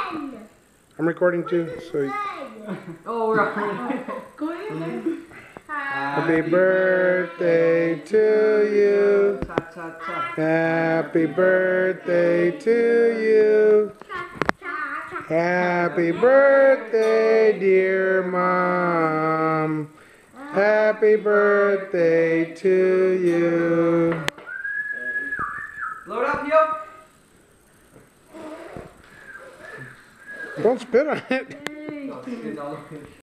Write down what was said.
I'm recording too, so. Oh, we're on. Go ahead. Happy birthday to you. Cha cha cha. Happy birthday to you. Happy birthday, dear Mom. Happy birthday to you. Load up, yo. Don't spit on it. Oh, it's all over.